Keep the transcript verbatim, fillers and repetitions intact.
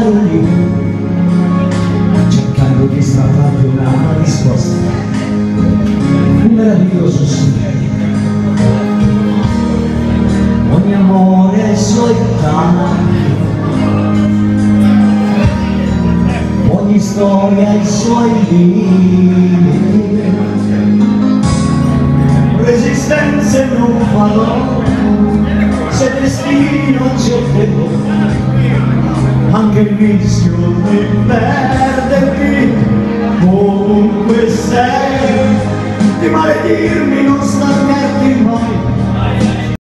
stare lì cercando di strapparti una risposta, un meraviglioso sì. Ogni amore ha i suoi canti, ogni storia ha i suoi limiti, resistenze non farò se destino accetterò anche il rischio di perderti.